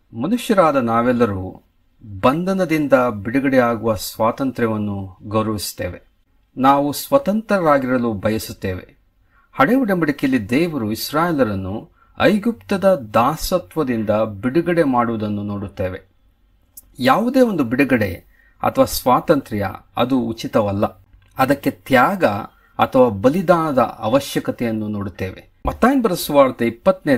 ಮನುಷ್ಯರಾದ ನಾವೆಲ್ಲರೂ ಬಂಧನದಿಂದ ಬಿಡುಗಡೆಯಾಗುವ ಸ್ವಾತಂತ್ರ್ಯವನ್ನು ಗೌರವಿಸುತ್ತೇವೆ. ನಾವು ಸ್ವತಂತ್ರರಾಗಿರಲು ಬಯಸುತ್ತೇವೆ. ಹಳೆ ಒಡಂಬಡಿಕೆಯಲ್ಲಿ ದೇವರು ಇಸ್ರಾಯೇಲರನ್ನು ಐಗುಪ್ತದ ದಾಸತ್ವದಿಂದ ಬಿಡುಗಡೆ ಮಾಡುವುದನ್ನು ನೋಡುತ್ತೇವೆ. ಯಾವುದೇ ಒಂದು ಬಿಡುಗಡೆ ಅಥವಾ ಸ್ವಾತಂತ್ರ್ಯ ಅದು ಉಚಿತವಲ್ಲ. ಅದಕ್ಕೆ ತ್ಯಾಗ ಅಥವಾ ಬಲಿದಾನದ ಅವಶ್ಯಕತೆಯನ್ನು ನೋಡುತ್ತೇವೆ. ಮತ್ತಾಯನ ಬರೆದ ಸುವಾರ್ತೆ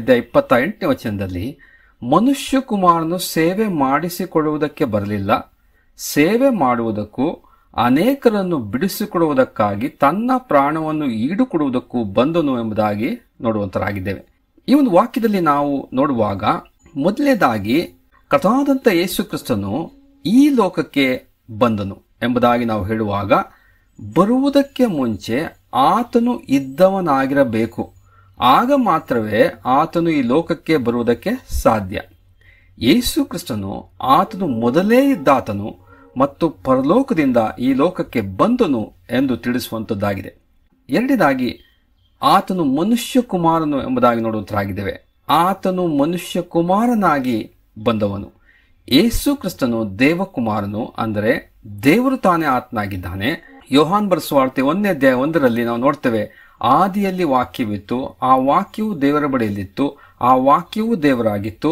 20:28 ಮನುಷ್ಯ ಕುಮಾರನು ಸೇವೆ ಮಾಡಿಸಿಕೊಳ್ಳುವುದಕ್ಕೆ ಬರಲಿಲ್ಲ, ಸೇವೆ ಮಾಡುವುದಕ್ಕೂ ಅನೇಕರನ್ನು ಬಿಡಿಸಿಕೊಡುವುದಕ್ಕಾಗಿ ತನ್ನ ಪ್ರಾಣವನ್ನು ಈಡುಕೊಡುವುದಕ್ಕೂ ಬಂದನು ಎಂಬುದಾಗಿ ನೋಡುವಂತರಾಗಿದ್ದೇವೆ. ಈ ಒಂದು ವಾಕ್ಯದಲ್ಲಿ ನಾವು ನೋಡುವಾಗ ಮೊದಲನೇದಾಗಿ ಕರ್ತನಾದಂಥ ಯೇಸು ಕ್ರಿಸ್ತನು ಈ ಲೋಕಕ್ಕೆ ಬಂದನು ಎಂಬುದಾಗಿ ನಾವು ಹೇಳುವಾಗ ಬರುವುದಕ್ಕೆ ಮುಂಚೆ ಆತನು ಇದ್ದವನಾಗಿರಬೇಕು. ಆಗ ಮಾತ್ರವೇ ಆತನು ಈ ಲೋಕಕ್ಕೆ ಬರುವುದಕ್ಕೆ ಸಾಧ್ಯ. ಯೇಸು ಕ್ರಿಸ್ತನು ಆತನು ಮೊದಲೇ ಇದ್ದಾತನು ಮತ್ತು ಪರಲೋಕದಿಂದ ಈ ಲೋಕಕ್ಕೆ ಬಂದನು ಎಂದು ತಿಳಿಸುವಂಥದ್ದಾಗಿದೆ. ಎರಡನೇದಾಗಿ ಆತನು ಮನುಷ್ಯ ಕುಮಾರನು ಎಂಬುದಾಗಿ ನೋಡುವಂತರಾಗಿದ್ದೇವೆ. ಆತನು ಮನುಷ್ಯ ಕುಮಾರನಾಗಿ ಬಂದವನು. ಯೇಸು ಕ್ರಿಸ್ತನು ದೇವಕುಮಾರನು, ಅಂದರೆ ದೇವರು ತಾನೇ ಆತನಾಗಿದ್ದಾನೆ. ಯೋಹಾನ್ ಬರೆದ ಸುವಾರ್ತೆ 1:1 ನಾವು ನೋಡ್ತೇವೆ, ಆದಿಯಲ್ಲಿ ವಾಕ್ಯವಿತ್ತು, ಆ ವಾಕ್ಯವು ದೇವರ ಬಳಿಯಲ್ಲಿತ್ತು, ಆ ವಾಕ್ಯವು ದೇವರಾಗಿತ್ತು.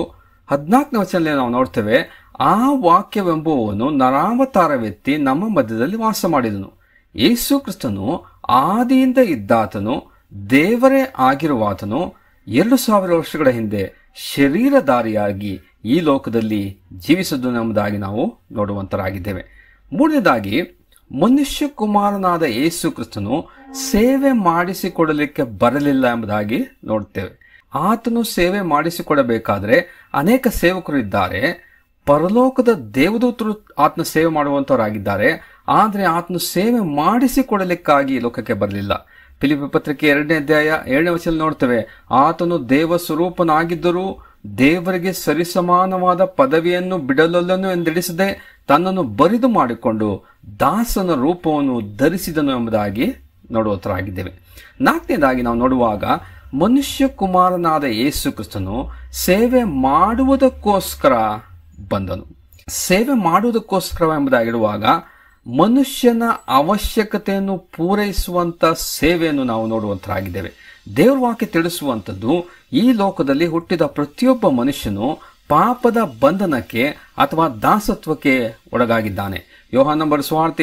14 ನಾವು ನೋಡ್ತೇವೆ, ಆ ವಾಕ್ಯವೆಂಬುವನು ನರಾವತಾರವೆತ್ತಿ ನಮ್ಮ ಮಧ್ಯದಲ್ಲಿ ವಾಸ ಮಾಡಿದನು. ಯೇಸು ಕ್ರಿಸ್ತನು ಆದಿಯಿಂದ ಇದ್ದಾತನು, ದೇವರೇ ಆಗಿರುವಾತನು 2000 ವರ್ಷಗಳ ಹಿಂದೆ ಶರೀರಧಾರಿಯಾಗಿ ಈ ಲೋಕದಲ್ಲಿ ಜೀವಿಸಿದನು ಎಂಬುದಾಗಿ ನಾವು ನೋಡುವಂತರಾಗಿದ್ದೇವೆ. ಮೂರನೇದಾಗಿ ಮನುಷ್ಯ ಕುಮಾರನಾದ ಯೇಸು ಕ್ರಿಸ್ತನು ಸೇವೆ ಮಾಡಿಸಿಕೊಡಲಿಕ್ಕೆ ಬರಲಿಲ್ಲ ಎಂಬುದಾಗಿ ನೋಡ್ತೇವೆ. ಆತನು ಸೇವೆ ಮಾಡಿಸಿಕೊಡಬೇಕಾದ್ರೆ ಅನೇಕ ಸೇವಕರು ಇದ್ದಾರೆ. ಪರಲೋಕದ ದೇವದೂತರು ಆತನ ಸೇವೆ ಮಾಡುವಂತವರಾಗಿದ್ದಾರೆ. ಆದರೆ ಆತನು ಸೇವೆ ಮಾಡಿಸಿಕೊಡಲಿಕ್ಕಾಗಿ ಲೋಕಕ್ಕೆ ಬರಲಿಲ್ಲ. ಫಿಲಿಪ್ಪಿ ಪತ್ರಿಕೆ 2:7 ನೋಡ್ತೇವೆ, ಆತನು ದೇವ ಸ್ವರೂಪನಾಗಿದ್ದರೂ ದೇವರಿಗೆ ಸರಿಸಮಾನವಾದ ಪದವಿಯನ್ನು ಬಿಡಲೊಲ್ಲನು ಎಂದೆಡಿಸದೆ ತನ್ನನ್ನು ಬರಿದು ಮಾಡಿಕೊಂಡು ದಾಸನ ರೂಪವನ್ನು ಧರಿಸಿದನು ಎಂಬುದಾಗಿ ನೋಡುವಂತರಾಗಿದ್ದೇವೆ. ನಾಲ್ಕನೇದಾಗಿ ನಾವು ನೋಡುವಾಗ ಮನುಷ್ಯ ಕುಮಾರನಾದ ಯೇಸು ಕ್ರಿಸ್ತನು ಸೇವೆ ಮಾಡುವುದಕ್ಕೋಸ್ಕರ ಬಂದನು. ಸೇವೆ ಮಾಡುವುದಕ್ಕೋಸ್ಕರ ಎಂಬುದಾಗಿರುವಾಗ ಮನುಷ್ಯನ ಅವಶ್ಯಕತೆಯನ್ನು ಪೂರೈಸುವಂತ ಸೇವೆಯನ್ನು ನಾವು ನೋಡುವಂತರಾಗಿದ್ದೇವೆ. ದೇವರ ವಾಕ್ಯ ತಿಳಿಸುವಂಥದ್ದು, ಈ ಲೋಕದಲ್ಲಿ ಹುಟ್ಟಿದ ಪ್ರತಿಯೊಬ್ಬ ಮನುಷ್ಯನು ಪಾಪದ ಬಂಧನಕ್ಕೆ ಅಥವಾ ದಾಸತ್ವಕ್ಕೆ ಒಳಗಾಗಿದ್ದಾನೆ. ಯೋಹಾನ ಬರೆದ ಸುವಾರ್ತೆ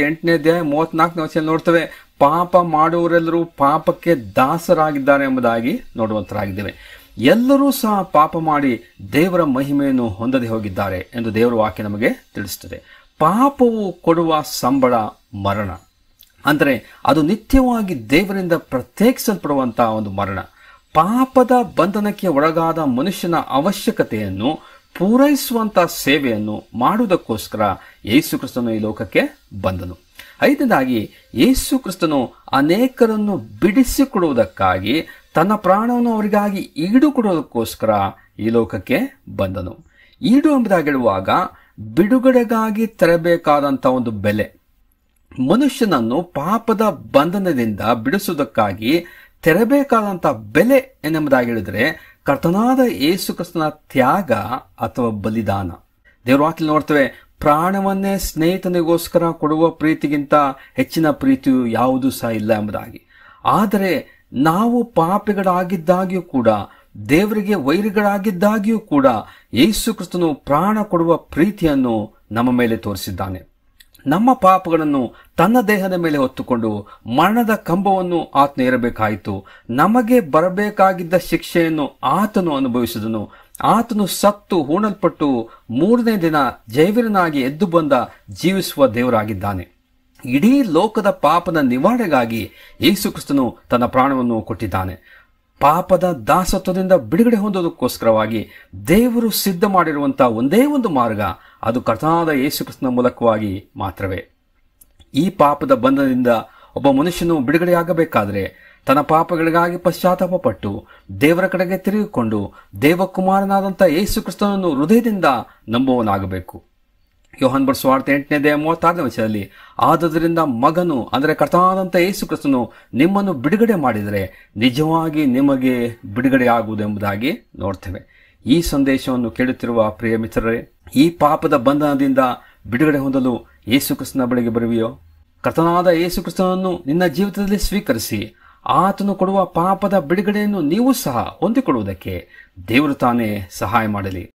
8:34 ನೋಡ್ತೇವೆ, ಪಾಪ ಮಾಡುವವರೆಲ್ಲರೂ ಪಾಪಕ್ಕೆ ದಾಸರಾಗಿದ್ದಾರೆ ಎಂಬುದಾಗಿ ನೋಡುವಂತರಾಗಿದ್ದೇವೆ. ಎಲ್ಲರೂ ಸಹ ಪಾಪ ಮಾಡಿ ದೇವರ ಮಹಿಮೆಯನ್ನು ಹೊಂದದೆ ಹೋಗಿದ್ದಾರೆ ಎಂದು ದೇವರ ವಾಕ್ಯ ನಮಗೆ ತಿಳಿಸುತ್ತದೆ. ಪಾಪವು ಕೊಡುವ ಸಂಬಳ ಮರಣ, ಅಂದರೆ ಅದು ನಿತ್ಯವಾಗಿ ದೇವರಿಂದ ಪ್ರತ್ಯೇಕಿಸಲ್ಪಡುವಂತಹ ಒಂದು ಮರಣ. ಪಾಪದ ಬಂಧನಕ್ಕೆ ಒಳಗಾದ ಮನುಷ್ಯನ ಅವಶ್ಯಕತೆಯನ್ನು ಪೂರೈಸುವಂತಹ ಸೇವೆಯನ್ನು ಮಾಡುವುದಕ್ಕೋಸ್ಕರ ಯೇಸು ಕ್ರಿಸ್ತನು ಈ ಲೋಕಕ್ಕೆ ಬಂದನು. ಐದನೇದಾಗಿ ಯೇಸು ಕ್ರಿಸ್ತನು ಅನೇಕರನ್ನು ಬಿಡಿಸಿಕೊಡುವುದಕ್ಕಾಗಿ ತನ್ನ ಪ್ರಾಣವನ್ನು ಅವರಿಗಾಗಿ ಈಡು ಕೊಡುವುದಕ್ಕೋಸ್ಕರ ಈ ಲೋಕಕ್ಕೆ ಬಂದನು. ಈಡು ಎಂಬುದಾಗಿ ಹೇಳುವಾಗ ಬಿಡುಗಡೆಗಾಗಿ ತೆರಬೇಕಾದಂಥ ಒಂದು ಬೆಲೆ. ಮನುಷ್ಯನನ್ನು ಪಾಪದ ಬಂಧನದಿಂದ ಬಿಡಿಸುವುದಕ್ಕಾಗಿ ತೆರಬೇಕಾದಂಥ ಬೆಲೆ ಎನ್ನುವುದಾಗಿ ಹೇಳಿದ್ರೆ ಕರ್ತನಾದ ಯೇಸು ಕ್ರಿಸ್ತನ ತ್ಯಾಗ ಅಥವಾ ಬಲಿದಾನ. ದೇವರ ವಾಕ್ಯ ನೋಡ್ತೇವೆ, ಪ್ರಾಣವನ್ನೇ ಸ್ನೇಹಿತನಿಗೋಸ್ಕರ ಕೊಡುವ ಪ್ರೀತಿಗಿಂತ ಹೆಚ್ಚಿನ ಪ್ರೀತಿಯು ಯಾವುದೂ ಸಹ ಇಲ್ಲ ಎಂಬುದಾಗಿ. ಆದರೆ ನಾವು ಪಾಪಿಗಳಾಗಿದ್ದಾಗ್ಯೂ ಕೂಡ, ದೇವರಿಗೆ ವೈರಿಗಳಾಗಿದ್ದಾಗ್ಯೂ ಕೂಡ ಯೇಸು ಕ್ರಿಸ್ತನು ಪ್ರಾಣ ಕೊಡುವ ಪ್ರೀತಿಯನ್ನು ನಮ್ಮ ಮೇಲೆ ತೋರಿಸಿದ್ದಾನೆ. ನಮ್ಮ ಪಾಪಗಳನ್ನು ತನ್ನ ದೇಹದ ಮೇಲೆ ಹೊತ್ತುಕೊಂಡು ಮರಣದ ಕಂಬವನ್ನು ಆತನು ಏರಬೇಕಾಯಿತು. ನಮಗೆ ಬರಬೇಕಾಗಿದ್ದ ಶಿಕ್ಷೆಯನ್ನು ಆತನು ಅನುಭವಿಸಿದನು. ಆತನು ಸತ್ತು ಹೂಣಲ್ಪಟ್ಟು 3ನೇ ದಿನ ಜೈವೀರನಾಗಿ ಎದ್ದು ಬಂದ ಜೀವಿಸುವ ದೇವರಾಗಿದ್ದಾನೆ. ಇಡೀ ಲೋಕದ ಪಾಪದ ನಿವಾರಣೆಗಾಗಿ ಯೇಸು ಕ್ರಿಸ್ತನು ತನ್ನ ಪ್ರಾಣವನ್ನು ಕೊಟ್ಟಿದ್ದಾನೆ. ಪಾಪದ ದಾಸತ್ವದಿಂದ ಬಿಡುಗಡೆ ಹೊಂದೋದಕ್ಕೋಸ್ಕರವಾಗಿ ದೇವರು ಸಿದ್ಧ ಮಾಡಿರುವಂತಹ ಒಂದೇ ಒಂದು ಮಾರ್ಗ, ಅದು ಕರ್ತನಾದ ಯೇಸು ಕ್ರಿಸ್ತನ ಮೂಲಕವಾಗಿ ಮಾತ್ರವೇ. ಈ ಪಾಪದ ಬಂಧನದಿಂದ ಒಬ್ಬ ಮನುಷ್ಯನು ಬಿಡುಗಡೆಯಾಗಬೇಕಾದ್ರೆ ತನ್ನ ಪಾಪಗಳಿಗಾಗಿ ಪಶ್ಚಾತ್ತಾಪ ಪಟ್ಟು ದೇವರ ಕಡೆಗೆ ತಿರುಗಿಕೊಂಡು ದೇವಕುಮಾರನಾದಂಥ ಯೇಸು ಕ್ರಿಸ್ತನನ್ನು ಹೃದಯದಿಂದ ನಂಬುವನಾಗಬೇಕು. ಯೋಹಾನ ಬರೆದ ಸುವಾರ್ತೆ 8:36 ಆದುದರಿಂದ ಮಗನು, ಅಂದರೆ ಕರ್ತನಾದಂಥ ಯೇಸು ಕ್ರಿಸ್ತನು ನಿಮ್ಮನ್ನು ಬಿಡುಗಡೆ ಮಾಡಿದರೆ ನಿಜವಾಗಿ ನಿಮಗೆ ಬಿಡುಗಡೆ ಆಗುವುದು ಎಂಬುದಾಗಿ ನೋಡ್ತೇವೆ. ಈ ಸಂದೇಶವನ್ನು ಕೇಳುತ್ತಿರುವ ಪ್ರಿಯ ಮಿತ್ರರೇ, ಈ ಪಾಪದ ಬಂಧನದಿಂದ ಬಿಡುಗಡೆ ಹೊಂದಲು ಯೇಸುಕ್ರಿಸ್ತನ ಬಳಿಗೆ ಬರುವಿಯೋ? ಕರ್ತನಾದ ಯೇಸುಕ್ರಿಸ್ತನನ್ನು ನಿನ್ನ ಜೀವಿತದಲ್ಲಿ ಸ್ವೀಕರಿಸಿ ಆತನು ಕೊಡುವ ಪಾಪದ ಬಿಡುಗಡೆಯನ್ನು ನೀವು ಸಹ ಹೊಂದಿಕೊಳ್ಳುವುದಕ್ಕೆ ದೇವರು ತಾನೇ ಸಹಾಯ ಮಾಡಲಿ.